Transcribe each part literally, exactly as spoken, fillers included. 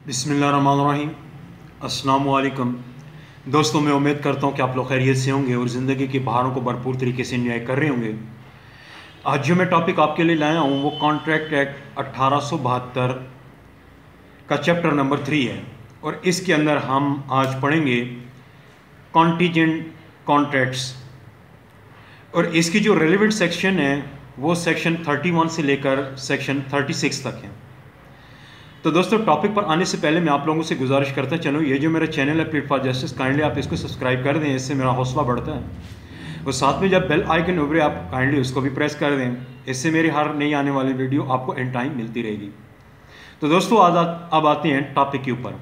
बिस्मिल्लाहिर्रहमानिर्रहीम। अस्सलामु अलैकुम दोस्तों, मैं उम्मीद करता हूँ कि आप लोग खैरियत से होंगे और ज़िंदगी की बहारों को भरपूर तरीके से एंजॉय कर रहे होंगे। आज जो मैं टॉपिक आपके लिए लाया हूँ वो कॉन्ट्रैक्ट एक्ट अट्ठारह सौ बहत्तर का चैप्टर नंबर थ्री है और इसके अंदर हम आज पढ़ेंगे कॉन्टीजेंट कॉन्ट्रैक्ट्स और इसकी जो रेलिवेंट सेक्शन है वो सेक्शन थर्टी वन से लेकर सेक्शन थर्टी सिक्स तक है। तो दोस्तों, टॉपिक पर आने से पहले मैं आप लोगों से गुजारिश करता चलूँ, ये जो मेरा चैनल है प्लेट फॉर जस्टिस, काइंडली आप इसको सब्सक्राइब कर दें, इससे मेरा हौसला बढ़ता है। और साथ में जब बेल आइकन उभरे आप काइंडली उसको भी प्रेस कर दें, इससे मेरी हर नई आने वाली वीडियो आपको इन टाइम मिलती रहेगी। तो दोस्तों, आज अब आते हैं टॉपिक के ऊपर।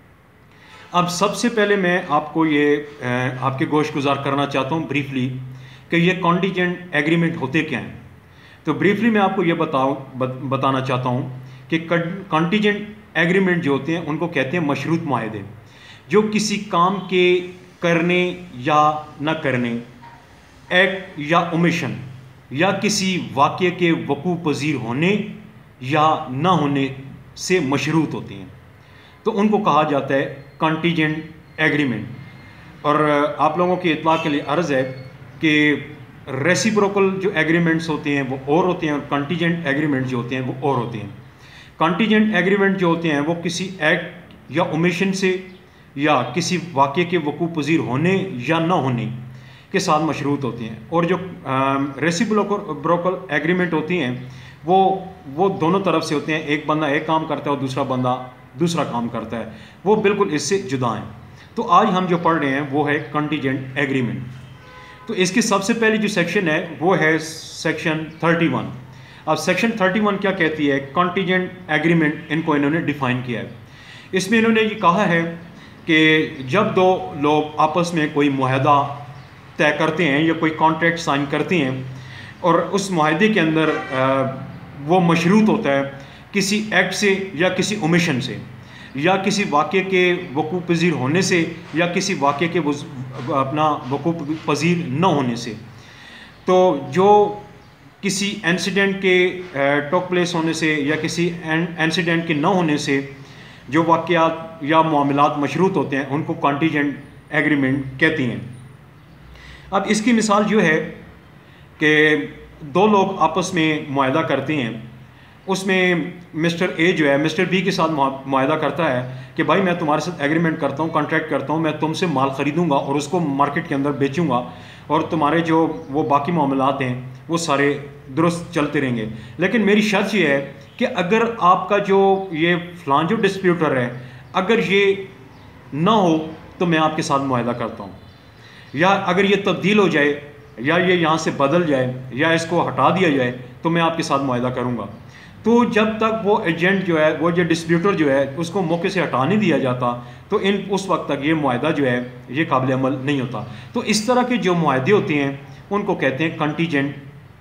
अब सबसे पहले मैं आपको ये आपके गोश गुजार करना चाहता हूँ ब्रीफली कि ये कॉन्टीजेंट एग्रीमेंट होते क्या हैं। तो ब्रीफली मैं आपको ये बताऊँ बत, बताना चाहता हूँ कि कॉन्टीजेंट एग्रीमेंट जो होते हैं उनको कहते हैं मशरूत माहदे, जो किसी काम के करने या न करने, एक्ट या ओमिशन या किसी वाक़े के वकूअ पजीर होने या न होने से मशरूत होते हैं, तो उनको कहा जाता है कॉन्टीजेंट एग्रीमेंट। और आप लोगों की इत्तला के लिए अर्ज़ है कि रेसिप्रोकल जो एग्रीमेंट्स होते हैं वो और होते हैं और कॉन्टीजेंट एग्रीमेंट जो होते हैं वो और होते हैं। कॉन्टीजेंट एग्रीमेंट जो होते हैं वो किसी एक्ट या ओमिशन से या किसी वाक़े के वकूअ पजीर होने या न होने के साथ मशरूत होते हैं। और जो रेसिप्रोकल एग्रीमेंट होती हैं वो वो दोनों तरफ से होते हैं, एक बंदा एक काम करता है और दूसरा बंदा दूसरा काम करता है, वो बिल्कुल इससे जुदा हैं। तो आज हम जो पढ़ रहे हैं वो है कॉन्टीजेंट एग्रीमेंट। तो इसकी सबसे पहली जो सेक्शन है वो है सेक्शन थर्टी वन। अब सेक्शन थर्टी वन क्या कहती है? कॉन्टीजेंट एग्रीमेंट इनको इन्होंने डिफाइन किया है। इसमें इन्होंने ये कहा है कि जब दो लोग आपस में कोई मुआहदा तय करते हैं या कोई कॉन्ट्रैक्ट साइन करते हैं और उस मुआहदे के अंदर वो मशरूत होता है किसी एक्ट से या किसी ओमिशन से या किसी वाक़े के वकूअ पजीर होने से या किसी वाक़े के अपना वकूअ पजीर न होने से, तो जो किसी इंसिडेंट के टॉक प्लेस होने से या किसी इंसिडेंट के न होने से जो वाक़यात या मामलात मशरूत होते हैं उनको कॉन्टीजेंट एग्रीमेंट कहती हैं। अब इसकी मिसाल जो है कि दो लोग आपस में मुआहदा करते हैं, उसमें मिस्टर ए जो है मिस्टर बी के साथ मुआहदा करता है कि भाई मैं तुम्हारे साथ एग्रीमेंट करता हूँ, कॉन्ट्रैक्ट करता हूँ, मैं तुमसे माल ख़रीदूँगा और उसको मार्केट के अंदर बेचूँगा और तुम्हारे जो वो बाकी मामलात हैं वो सारे दुरुस्त चलते रहेंगे। लेकिन मेरी शर्त ये है कि अगर आपका जो ये फलां जो डिस्प्यूटर है अगर ये ना हो तो मैं आपके साथ मुआहदा करता हूँ, या अगर ये तब्दील हो जाए या ये यहाँ से बदल जाए या इसको हटा दिया जाए तो मैं आपके साथ मुआहदा करूँगा। तो जब तक वो एजेंट जो है वो जो डिस्प्यूटर जो है उसको मौके से हटा नहीं दिया जाता तो इन उस वक्त तक ये मुआहदा जो है ये काबिल अमल नहीं होता। तो इस तरह के जो मुआहदे होते हैं उनको कहते हैं कॉन्टीजेंट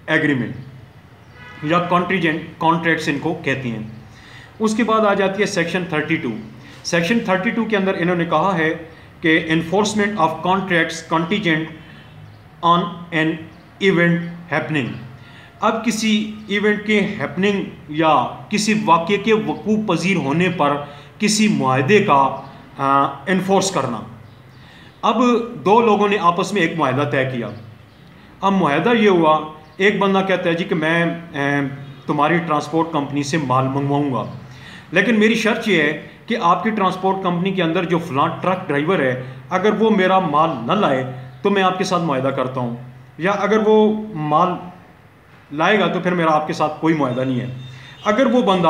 एग्रीमेंट या कॉन्टीजेंट कॉन्ट्रैक्ट्स इनको कहती हैं। उसके बाद आ जाती है section thirty two. Section thirty two के अंदर इन्होंने कहा है कि enforcement of contracts contingent on an event happening. अब किसी इवेंट के हैपनिंग या किसी वाक़े के वकूअ पजीर होने पर किसी मुआहदे का इन्फोर्स करना। अब दो लोगों ने आपस में एक मुआहदा तय किया। अब मुआहदा ये हुआ, एक बंदा कहता है जी कि मैं तुम्हारी ट्रांसपोर्ट कंपनी से माल मंगवाऊंगा, लेकिन मेरी शर्त ये है कि आपकी ट्रांसपोर्ट कंपनी के अंदर जो फलां ट्रक ड्राइवर है अगर वो मेरा माल न लाए तो मैं आपके साथ मुआहदा करता हूँ, या अगर वो माल लाएगा तो फिर मेरा आपके साथ कोई मुआहदा नहीं है। अगर वो बंदा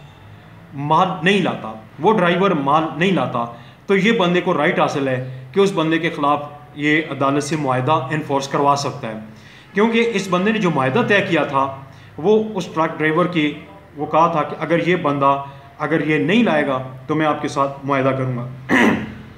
माल नहीं लाता, वो ड्राइवर माल नहीं लाता, तो ये बंदे को राइट हासिल है कि उस बंदे के ख़िलाफ़ ये अदालत से मुआहदा इन्फोर्स करवा सकता है, क्योंकि इस बंदे ने जो मुआहदा तय किया था वो उस ट्रक ड्राइवर की वो कहा था कि अगर ये बंदा अगर ये नहीं लाएगा तो मैं आपके साथ मुआहदा करूँगा।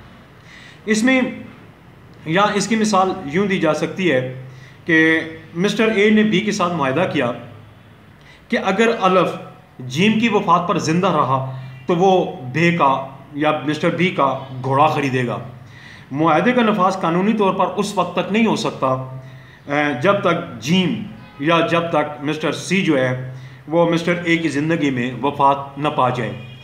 इसमें या इसकी मिसाल यूँ दी जा सकती है कि मिस्टर ए ने बी के साथ मुआहदा किया कि अगर अलफ जीम की वफात पर ज़िंदा रहा तो वो बे का या मिस्टर बी का घोड़ा ख़रीदेगा। मुआहदे का नफाज कानूनी तौर पर उस वक्त तक नहीं हो सकता जब तक जीम या जब तक मिस्टर सी जो है वो मिस्टर ए की ज़िंदगी में वफात न पा जाए।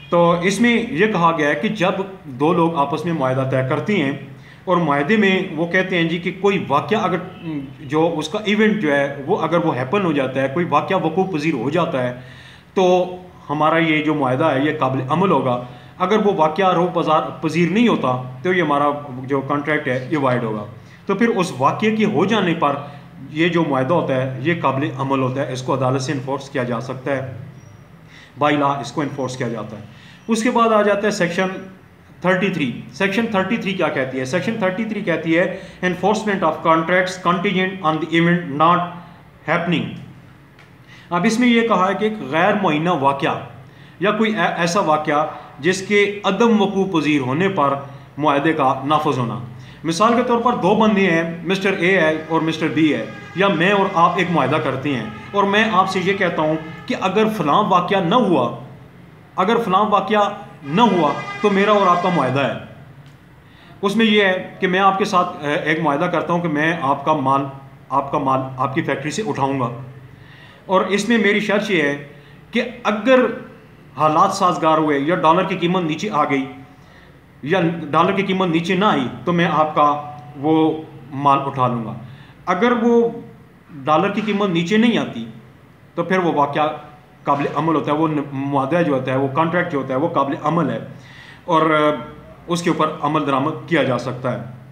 तो इसमें यह कहा गया है कि जब दो लोग आपस में मुआहदा तय करती हैं और मुआहदे में वो कहते हैं जी कि कोई वाक़या अगर जो उसका इवेंट जो है वो अगर वो हैपन हो जाता है, कोई वाक़या वकूफ़ पज़ीर हो जाता है, तो हमारा ये जो मुआहदा है ये काबिल अमल होगा। अगर वो वाक़या रो पज़ीर नहीं होता तो ये हमारा जो कॉन्ट्रैक्ट है ये वाइड होगा। तो फिर उस वाक़ये के हो जाने पर ये जो मुआहदा होता है ये काबिल अमल होता है, इसको अदालत से इन्फोर्स किया जा सकता है, बाई लॉ इसको इन्फोर्स किया जाता है। उसके बाद आ जाता है सेक्शन तैंतीस। सेक्शन तैंतीस क्या कहती है? सेक्शन तैंतीस कहती है enforcement of contracts contingent on the event not happening. अब इसमें यह कहा है कि एक गैर मुअय्यना वाक़या या कोई ऐसा वाक़या जिसके अदम वकूफ़ पज़ीर होने पर मुआहदे का नाफज होना। मिसाल के तौर पर दो बंदे हैं, मिस्टर ए है और मिस्टर बी है, या मैं और आप एक मुआहदा करते हैं और मैं आपसे ये कहता हूँ कि अगर फ़लाँ वाक़या न हुआ अगर फ़लाँ वाक़या न हुआ तो मेरा और आपका मुआहदा है। उसमें यह है कि मैं आपके साथ एक मुआहदा करता हूँ कि मैं आपका माल आपका माल आपकी फैक्ट्री से उठाऊँगा, और इसमें मेरी शर्त यह है कि अगर हालात साजगार हुए या डॉलर की कीमत नीचे आ गई या डॉलर की कीमत नीचे ना आई तो मैं आपका वो माल उठा लूँगा। अगर वो डॉलर की कीमत नीचे नहीं आती तो फिर वो वाक़या काबिल अमल होता है, वो मुआहदा जो होता है, वो कॉन्ट्रैक्ट जो होता है वो काबिल अमल है और उसके ऊपर अमल दरामद किया जा सकता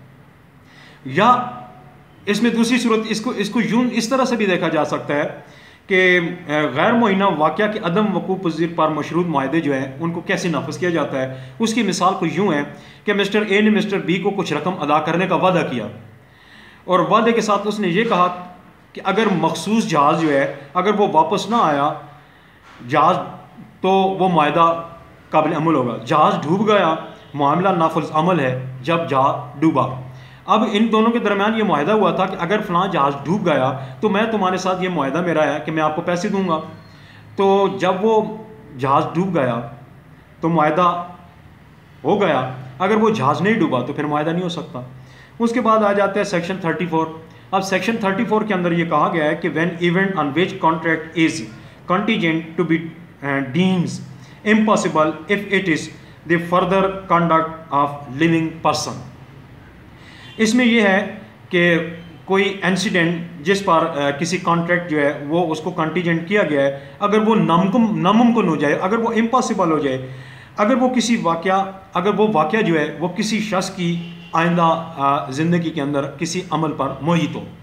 है। या इसमें दूसरी सूरत इसको इसको यूं इस तरह से भी देखा जा सकता है कि गैर मुअय्यना वाक़या के अदम वकूफ़ पज़ीर पर मशरूत मुआहदे जो हैं उनको कैसे नाफिज किया जाता है। उसकी मिसाल को यूँ है कि मिस्टर ए ने मिस्टर बी को कुछ रकम अदा करने का वादा किया और वादे के साथ उसने ये कहा कि अगर मखसूस जहाज़ जो है अगर वो वापस ना आया जहाज़ तो वो मुआहदा काबिल अमल होगा। जहाज़ डूब गया, मामला नाफिज अमल है जब जहाज़ डूबा। अब इन दोनों के दरमियान ये मुआहदा हुआ था कि अगर फ़लाँ जहाज़ डूब गया तो मैं तुम्हारे साथ ये मुआहदा मेरा है कि मैं आपको पैसे दूंगा। तो जब वो जहाज़ डूब गया तो मुआहदा हो गया, अगर वो जहाज़ नहीं डूबा तो फिर मुआहदा नहीं हो सकता। उसके बाद आ जाता है सेक्शन थर्टी फोर। अब सेक्शन थर्टी फोर के अंदर ये कहा गया है कि when event on which contract is contingent to be deems impossible if it is the further conduct of living person. इसमें यह है कि कोई इंसिडेंट जिस पर uh, किसी कॉन्ट्रैक्ट जो है वो उसको कंटीजेंट किया गया है, अगर वो नामुमकिन हो जाए, अगर वो इम्पॉसिबल हो जाए, अगर वो किसी वाक़या अगर वो वाक़या जो है वो किसी शख्स की आइंदा ज़िंदगी के अंदर किसी अमल पर मोहित हो।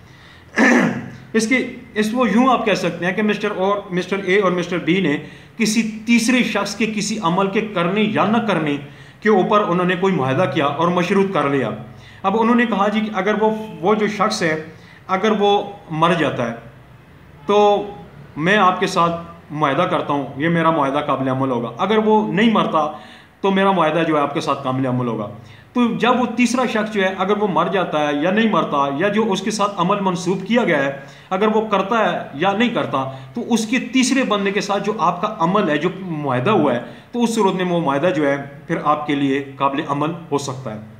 इसके इस वो यूँ आप कह सकते हैं कि मिस्टर और मिस्टर ए और मिस्टर बी ने किसी तीसरे शख्स के किसी अमल के करने या न करने के ऊपर उन्होंने कोई मुआहदा किया और मशरूत कर लिया। अब उन्होंने कहा जी कि अगर वो वो जो शख्स है अगर वो मर जाता है तो मैं आपके साथ मुआहदा करता हूँ, ये मेरा मुआहदा काबिल अमल होगा। अगर वो नहीं मरता तो मेरा मुआहदा जो है आपके साथ काबिल अमल होगा। तो जब वो तीसरा शख्स जो है अगर वो मर जाता है या नहीं मरता, या जो उसके साथ अमल मंसूब किया गया है अगर वो करता है या नहीं करता, तो उसके तीसरे बंदे के साथ जो आपका अमल है, जो मुआहदा हुआ है, तो उस सूरत में वो मुआहदा जो है फिर आपके लिए काबिल अमल हो सकता है।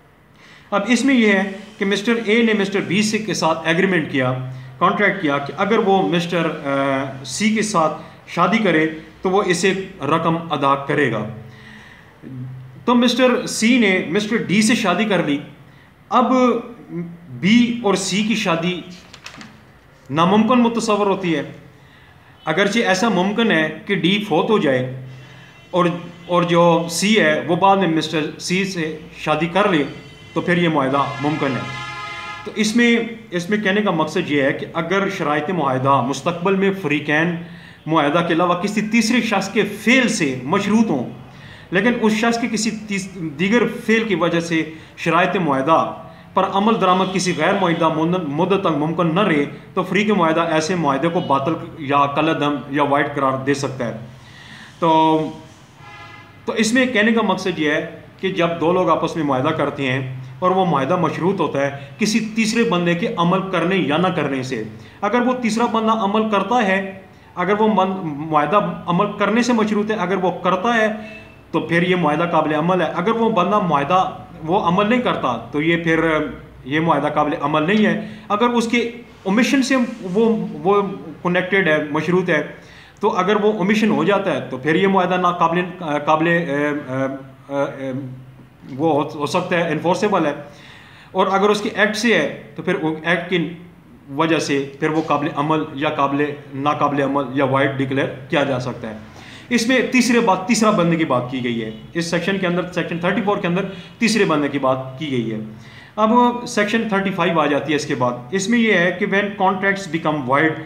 अब इसमें यह है कि मिस्टर ए ने मिस्टर बी से के साथ एग्रीमेंट किया, कॉन्ट्रैक्ट किया कि अगर वो मिस्टर सी के साथ शादी करे तो वो इसे रकम अदा करेगा। तो मिस्टर सी ने मिस्टर डी से शादी कर ली। अब बी और सी की शादी नामुमकिन मुतसव्वर होती है, अगरचे ऐसा मुमकिन है कि डी फोत हो जाए और और जो सी है वो बाद में मिस्टर सी से शादी कर ले, तो फिर ये मुआहदा मुमकिन है। तो इसमें इसमें कहने का मकसद ये है कि अगर शराइत मुआहदा मुस्तकबल में फ़रीक़ैन मुआहदा के अलावा किसी तीसरे शख्स के फ़ेल से मशरूत हों, लेकिन उस शख्स के किसी दीगर फ़ेल की वजह से शराइत मुआहदा पर अमल दरामद किसी गैर मुआहदा मुद्दत तक मुमकिन न रहे, तो फ़रीक़ मुआहदा ऐसे मुआहदे को बातिल या कलअदम या वाइड करार दे सकता है। तो तो इसमें कहने का मकसद ये है कि जब दो लोग आपस में मुआहदा करते हैं और वो मुआहदा मशरूत होता है किसी तीसरे बंदे के अमल करने या ना करने से, अगर वो तीसरा बंदा अमल करता है, अगर वो मुआहदा अमल करने से मशरूत है, अगर वो करता है तो फिर ये मुआहदा काबिल अमल है। अगर वो बंदा मुआहदा वो अमल नहीं करता तो ये फिर ये मुआहदा काबिल अमल नहीं है। अगर उसके ओमिशन से वो वो कनेक्टेड है, मशरूत है, तो अगर वो ओमिशन हो जाता है तो फिर ये मुआहदा ना काबिल काबिल वो हो, हो सकता है इन्फोर्सेबल है, और अगर उसकी एक्ट से है तो फिर एक्ट की वजह से फिर वो काबिल अमल या काबिल नाकाबिल अमल या वाइड डिक्लेयर किया जा सकता है। इसमें तीसरे बात तीसरा बंदे की बात की गई है इस सेक्शन के अंदर, सेक्शन थर्टी फोर के अंदर तीसरे बंदे की बात की गई है। अब सेक्शन थर्टी फाइव आ जाती है इसके बाद। इसमें यह है कि when contracts become void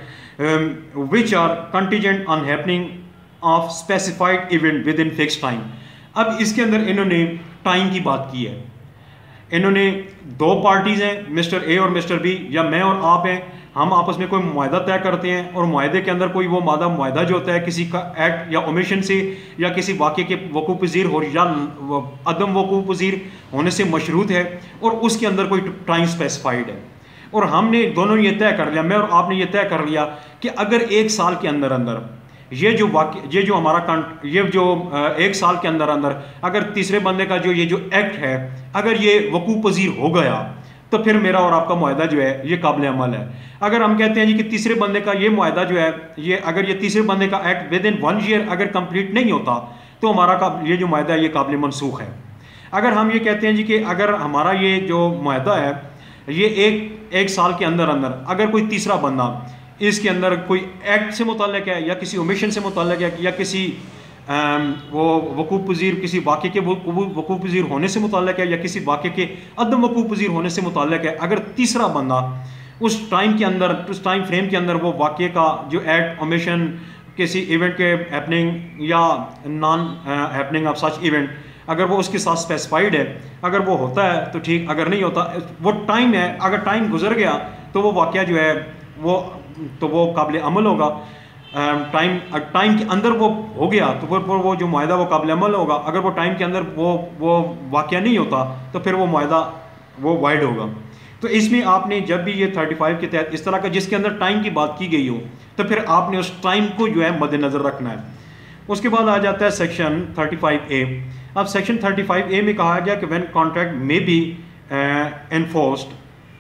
which are contingent on happening of specified event within fix time. अब इसके अंदर इन्होंने टाइम की बात की है। इन्होंने दो पार्टीज हैं, मिस्टर ए और मिस्टर बी, या मैं और आप हैं, हम आपस में कोई मुआहदा तय करते हैं और मुआहदे के अंदर कोई वो मादा मुआहदा जो होता है किसी का एक्ट या ओमिशन से या किसी वाक़े के वकूफ़ पज़ीर हो या अदम वकूफ़ पज़ीर होने से मशरूत है और उसके अंदर कोई टाइम स्पेसिफाइड है। और हमने दोनों ये तय कर लिया, मैं और आपने ये तय कर लिया कि अगर एक साल के अंदर अंदर ये जो वाक्य ये जो हमारा कंट ये जो एक साल के अंदर अंदर अगर तीसरे बंदे का जो ये जो एक्ट है अगर ये वकूफ़ पज़ीर हो गया तो फिर मेरा और आपका मुआहदा जो है ये काबिल अमल है। अगर हम कहते हैं जी कि तीसरे बंदे का ये मुआहदा जो है ये अगर ये तीसरे बंदे का act within one year अगर कंप्लीट नहीं होता तो हमारा का ये जो मुआहदा है ये काबिल मनसूख है। अगर हम ये कहते हैं जी कि अगर हमारा ये जो मुआहदा है ये एक एक साल के अंदर अंदर अगर कोई तीसरा बंदा इसके अंदर कोई एक्ट से मुतल्लिक है या किसी ओमिशन से मुतल्लिक है या किसी आम, वो वकूफ़ पज़ीर किसी वाक़े के वकूफ़ पज़ीर होने से मुतल्लिक है या किसी वाक़े के अदम वकूफ़ पज़ीर होने से मुतल्लिक है, अगर तीसरा बंदा उस टाइम के अंदर उस टाइम फ्रेम के अंदर वो वाक़े का जो एक्ट ओमिशन किसी इवेंट के हैपनिंग या non happening of such event अगर वो उसके साथ स्पेसिफाइड है, अगर वो होता है तो ठीक, अगर नहीं होता वो टाइम है, अगर टाइम गुजर गया तो वो वाक़या जो है वो तो वो काबिल अमल होगा। टाइम टाइम के अंदर वो हो गया तो फिर वो जो मुआहदा वो काबिल अमल होगा। अगर वो टाइम के अंदर वो वो वाक़या नहीं होता तो फिर वो मुआहदा वो वाइड होगा। तो इसमें आपने जब भी ये थर्टी फाइव के तहत इस तरह का जिसके अंदर टाइम की बात की गई हो तो फिर आपने उस टाइम को जो है मद्देनज़र रखना है। उसके बाद आ जाता है सेक्शन थर्टी फाइव ए। अब सेक्शन थर्टी फाइव ए में कहा गया कि when contract may be enforced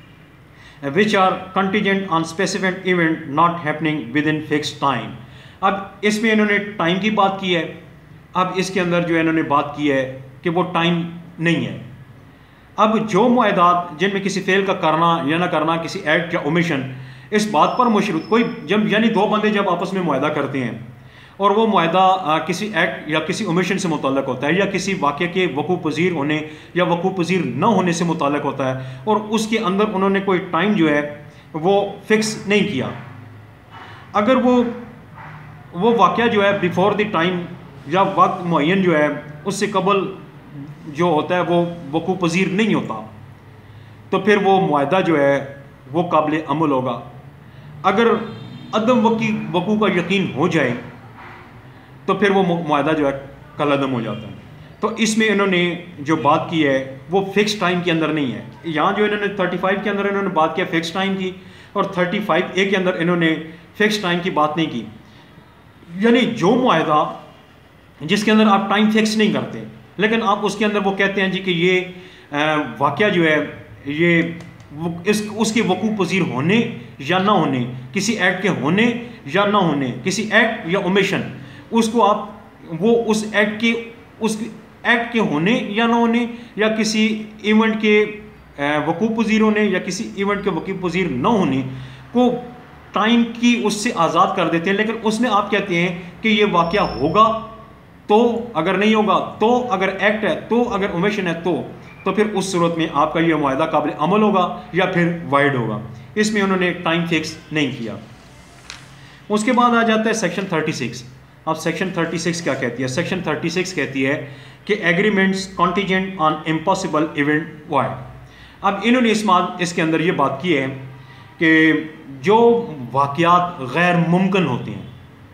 which are contingent on specific event not happening within fixed time। अब इसमें इन्होंने टाइम की बात की है। अब इसके अंदर जो है इन्होंने बात की है कि वो टाइम नहीं है। अब जो मुआहदात जिनमें किसी फेल का करना या ना करना किसी एक्ट या ओमिशन इस बात पर मुशरुत कोई जब यानी दो बंदे जब आपस में मुआहदा करते हैं और वो मुआहदा किसी एक्ट या किसी ओमिशन से मुतल्लक होता है या किसी वाक़े के वकूफ़ पज़ीर होने या वकूफ़ पज़ीर न होने से मुतल्लक होता है और उसके अंदर उन्होंने कोई टाइम जो है वो फिक्स नहीं किया, अगर वो वो वाक़या जो है बिफोर द टाइम या वक्त मुअय्यन जो है उससे कबल जो होता है वो वकूफ़ पज़ीर नहीं होता तो फिर वो मुआहदा जो है वो काबिल अमल होगा। अगर अदम वकी वकू का यकीन हो जाए तो फिर वो मुआहदा जो है कलअदम हो जाता है। तो इसमें इन्होंने जो बात की है वो फिक्स टाइम के अंदर नहीं है। यहाँ जो इन्होंने थर्टी फाइव के अंदर इन्होंने बात किया फिक्स टाइम की और थर्टी फाइव ए के अंदर इन्होंने फिक्स टाइम की बात नहीं की। यानी जो मुआहदा जिसके अंदर आप टाइम फिक्स नहीं करते लेकिन आप उसके अंदर वो कहते हैं जी कि ये वाक़या जो है ये इस उसके वकूफ़ पज़ीर होने या ना होने, किसी एक्ट के होने या ना होने, किसी एक्ट या ओमिशन उसको आप वो उस एक्ट के उस एक्ट के होने या ना होने या किसी इवेंट के वकूफ़ पज़ीर होने या किसी इवेंट के वकूफ़ पज़ीर न होने को टाइम की उससे आज़ाद कर देते हैं। लेकिन उसमें आप कहते हैं कि ये वाक़या होगा तो, अगर नहीं होगा तो, अगर एक्ट है तो, अगर ओमिशन है तो तो फिर उस सूरत में आपका ये मुआहदा काबिल अमल होगा या फिर वाइड होगा। इसमें उन्होंने टाइम फिक्स नहीं किया। उसके बाद आ जाता है सेक्शन थर्टी सिक्स। अब सेक्शन थर्टी सिक्स क्या कहती है? सेक्शन थर्टी सिक्स कहती है कि agreements contingent on impossible event void. अब इन्होंने इस इसके अंदर ये बात की है कि जो वाक़यात गैर मुमकिन होते हैं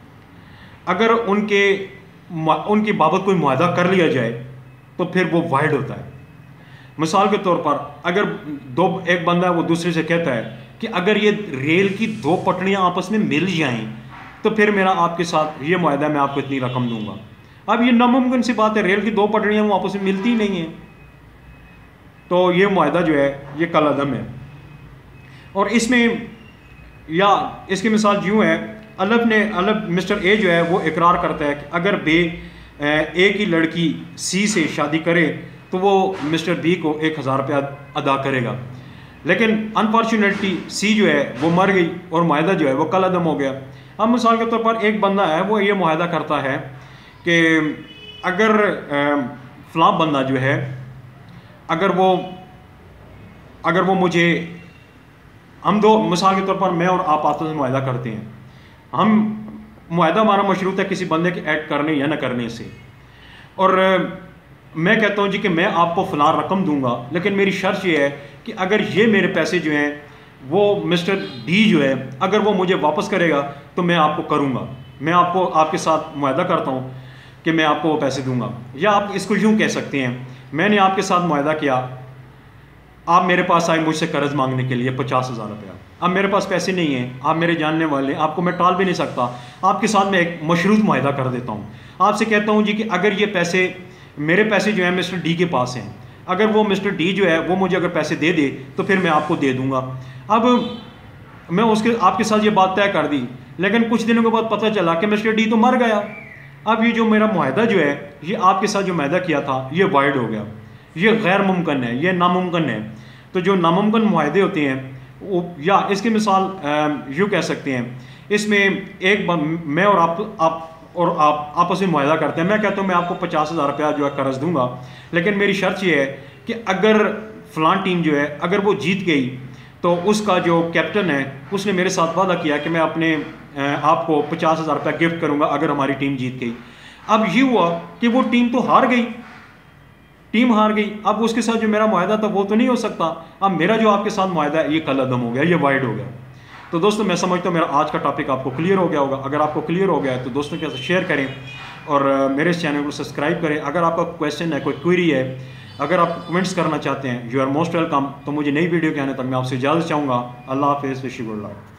अगर उनके उनकी बाबत कोई मुआहदा कर लिया जाए तो फिर वो वाइड होता है। मिसाल के तौर पर अगर दो एक बंदा वो दूसरे से कहता है कि अगर ये रेल की दो पटड़ियाँ आपस में मिल जाएं तो फिर मेरा आपके साथ ये मुआहदा मैं आपको इतनी रकम दूंगा। अब ये नामुमकिन सी बात है, रेल की दो पटड़ियाँ वो आपस में मिलती ही नहीं हैं, तो ये मुआहदा जो है ये कलअदम है। और इसमें या इसकी मिसाल यूँ है अलफ ने अलफ मिस्टर ए जो है वो इकरार करता है कि अगर बे ए की लड़की सी से शादी करे तो वो मिस्टर बी को एक हज़ार रुपया अदा करेगा, लेकिन अनफॉर्चुनेटली सी जो है वो मर गई और मुआहदा जो है वो कल अदम हो गया। अब मिसाल के तौर पर एक बंदा है वो ये मुआहदा करता है कि अगर फ़लाँ बंदा जो है अगर वो अगर वो मुझे हम दो मिसाल के तौर पर मैं और आप आपस में मुआहदा करते हैं, हम मुआहदा हमारा मशरूत है किसी बंदे के ऐड करने या न करने से, और मैं कहता हूँ जी कि मैं आपको फ़लाँ रकम दूंगा, लेकिन मेरी शर्त ये है कि अगर ये मेरे पैसे जो हैं वो मिस्टर डी जो है अगर वो मुझे वापस करेगा तो मैं आपको करूँगा, मैं आपको आपके साथ मुआहदा करता हूँ कि मैं आपको वो पैसे दूंगा। या आप इसको यूँ कह सकते हैं, मैंने आपके साथ मुआहदा किया, आप मेरे पास आए मुझसे कर्ज मांगने के लिए पचास हज़ार रुपया, अब मेरे पास पैसे नहीं हैं, आप मेरे जानने वाले, आपको मैं टाल भी नहीं सकता, आपके साथ मैं एक मशरूत मुआहदा कर देता हूँ। आपसे कहता हूँ जी कि अगर ये पैसे मेरे पैसे जो हैं मिस्टर डी के पास हैं, अगर वो मिस्टर डी जो है वो मुझे अगर पैसे दे दे तो फिर मैं आपको दे दूँगा। अब मैं उसके आपके साथ ये बात तय कर दी, लेकिन कुछ दिनों के बाद पता चला कि मिस्टर डी तो मर गया। अब ये जो मेरा मुआहदा जो है ये आपके साथ जो मुआहदा किया था ये वाइड हो गया, ये गैर मुमकिन है, ये नामुमकिन है। तो जो नामुमकिन मुआहदे होते हैं वो, या इसकी मिसाल यूँ कह सकते हैं, इसमें एक मैं और आप आप और आप आपस में मुआहदा करते हैं, मैं कहता हूँ मैं आपको पचास हज़ार रुपया जो है कर्ज दूंगा, लेकिन मेरी शर्त ये है कि अगर फ़लाँ टीम जो है अगर वो जीत गई तो उसका जो कैप्टन है उसने मेरे साथ वादा किया कि मैं अपने आपको पचास हज़ार रुपया गिफ्ट करूंगा अगर हमारी टीम जीत गई। अब ये हुआ कि वो टीम तो हार गई, टीम हार गई, अब उसके साथ जो मेरा मुआहदा था वो तो नहीं हो सकता। अब मेरा जो आपके साथ मुआहदा है ये कल अदम हो गया, ये वाइड हो गया। तो दोस्तों मैं समझता हूँ मेरा आज का टॉपिक आपको क्लियर हो गया होगा। अगर आपको क्लियर हो गया है तो दोस्तों के साथ शेयर करें और मेरे इस चैनल को सब्सक्राइब करें। अगर आपका क्वेश्चन है, कोई क्वेरी है, अगर आप कमेंट्स करना चाहते हैं, यू आर मोस्ट वेलकम। तो मुझे नई वीडियो के आने तक मैं आपसे इजाज़त चाहूँगा। अल्लाह हाफ़िज़, विश यू गुड लक।